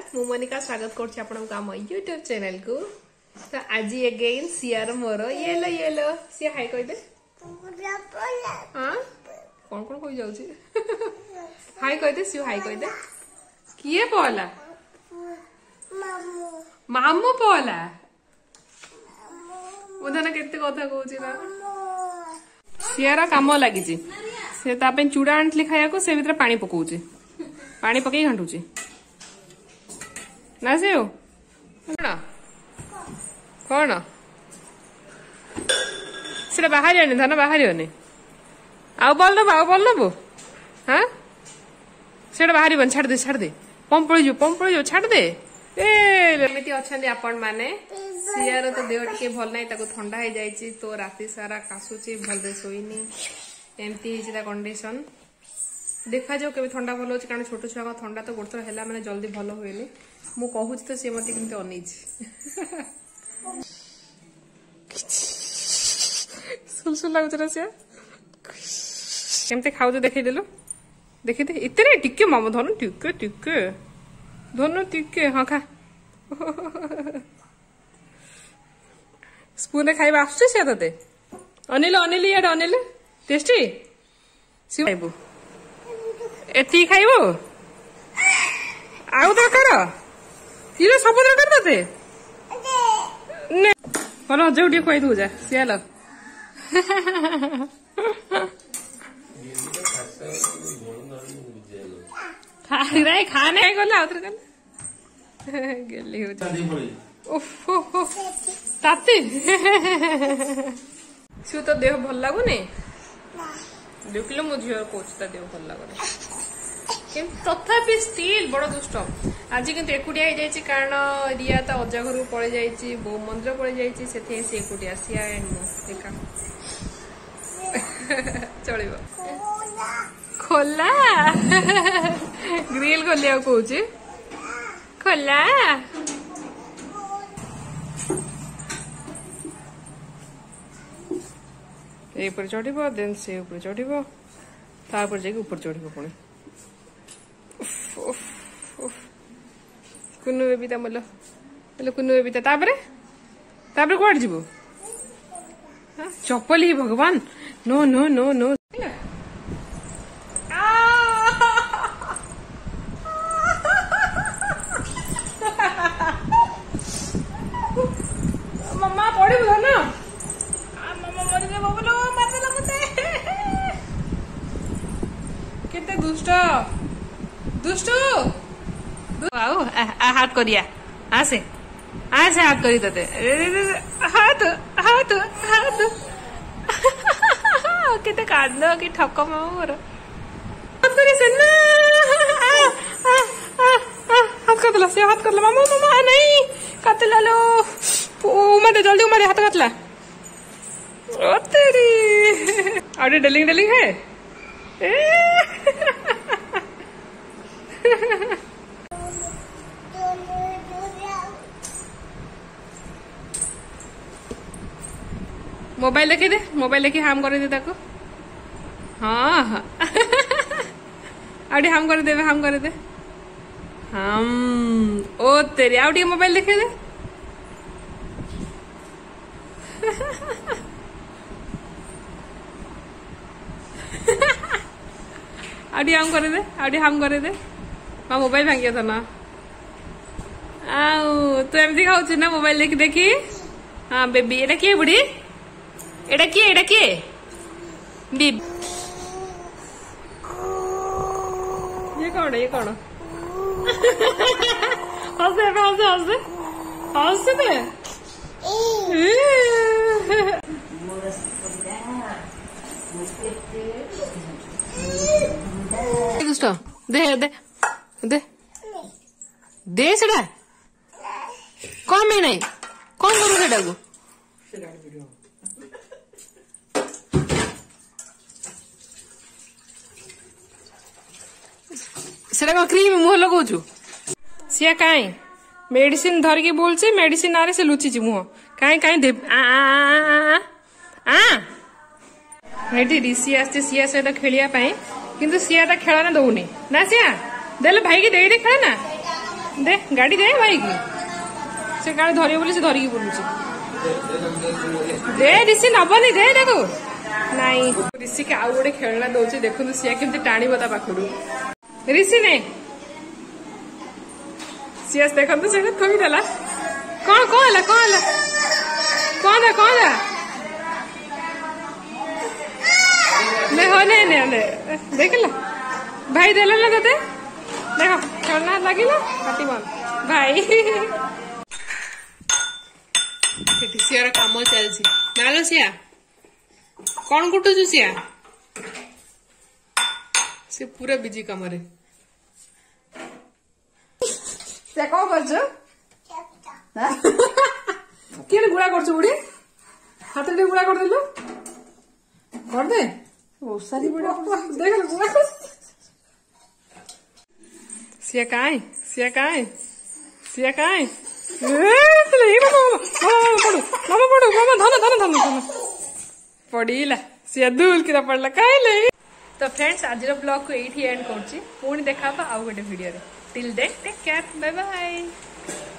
मु मोनिका स्वागत करछि आपनको आम यूट्यूब चैनल को। तो आज अगेन सियार मोर येलो येलो सिया हाय कह दे। हां कौन कौन कहि जाउछि हाय कह दे सिया हाय कह दे। किए पहला मामू मामू पहला उधर केते कथा कहउछि ना सियारा काम लागि छि से ता पे चूड़ा आंटली खाया को से भीतर पानी पकाउछि पानी पकई घंटुछि ना से कौन से बाहर धन बाहर आउ बोल नबो हाँ से बाहर छाड़ दे पंप पड़ छाड़ दे एमती अच्छा आपण मैंने सियार तो देह टे भल ना ठंडा हो जाए तो राति सारा काशुची भल शोनी एमती कंडीशन देखा जाओ के ठंडा भल हो कारण छोट छुआ ठंडा तो गोटे थर है मैंने जल्दी भल हुए मु कहूँ तो सी मत केमती अन सुलसुल लगुच केमती खाऊ देखदेलु देखी दे इतने टिके मामा धनु टिके टिके धनु टिके हाँ खा स्पून खाइबा आसुछ से ते अनिल अनिल ये अनिल टेस्टी सी खाइबू एति खाइबू आउ दरकार तीर सब दरकार ते भल हजू टे खुआई दू जा सियाल खाने गले आउथरे गले गेली हो ताती सी तो देह भल लगुनि देखिल मो झील कौच देह भल लगुनि तथापि स्टिल बड़ दुष्ट आज किंतु एकुटिया हो जाए कारण रिया ता अजा घर पड़े जाइए बो मंदिर पड़े जाइए से एकुटिया सिया एका चल खोला ग्रिल खोलिया कौच खोला ऊपर चढ़ देन से ऊपर चढ़ तापर जाके ऊपर चढ़ पुणी कुनु बेबीता मोल कुनु बेबीता तापर कौन जीव चप्पल ही भगवान नो नो नो नो मम्मा पड़े ना मम्मा मर बबलो मारदेला मते केते दुष्ट दुष्ट आओ हाथ करिया आसे आसे हाथ करी तते हाथ हाथ हाथ केते कांद कि ठक मामा मोर हाथ करी से ना हाथ काटला से हाथ काटला मामा मामा नहीं काटला लो उमर जल्दी उमर हाथ काटला ओ तेरी अरे डलिंग डलिंग है मोबाइल लेके दे मोबाइल लेके हाम कर दे ताको हाँ हाँ आउटी हाम कर दे हम ओ तेरी आउटी मोबाइल लेके दे आउटी हाम कर दे माँ मोबाइल भांगिया था ना आउ तू एमती खाऊ ना मोबाइल देखी देखी हाँ बेबी एटा किए बुढ़ी एटा किए बीब ये कौन हंसे दुष्ट दे दे दे दे सेटा कौन में नहीं कौन करू सेटा को सेटा क्रीम मुह लगौछु सिया काई मेडिसिन धरिकी बोलছে मेडिसिन आरे से लुचिछि मुह काई काई दे हेटी ऋषि आसছে सिया सहित खेलिया पाई किंतु सिया ता खेलना दउनी ना सिया देले भाई की दे खेलना दे गाड़ी दे भाई की से गाड़ी धरिए बोली से धरिकी बुलुची दे ऋषि नबनी दे देखो नाई ऋषि के आउ गोटे खेलना दौचे देखु सी केमती टाणी ता पाखु ऋषि ने सीएस देखो से थोड़ा कौन कौन है कौन है कौन है कौन है ले हो ले देख लो भाई देला ना तते देखो खेलना लगिला काटी मन भाई सेठी सियार काम चलसी नालो सिया कौन कुटुछु सिया से पूरा बिजी काम रे से कौन करछ के गुड़ा करछ बुढ़ी हाथ रे गुड़ा कर देलो कर दे ओ सारी बुढ़ा देख गुड़ा सिया काई सिया काई सिया काई पड़ा सिया दूल कि पड़ा कहीं तो फ्रेंड्स आज ब्लॉग को यही एंड कर पुणी देखा आउ गोटे video till then take care bye bye.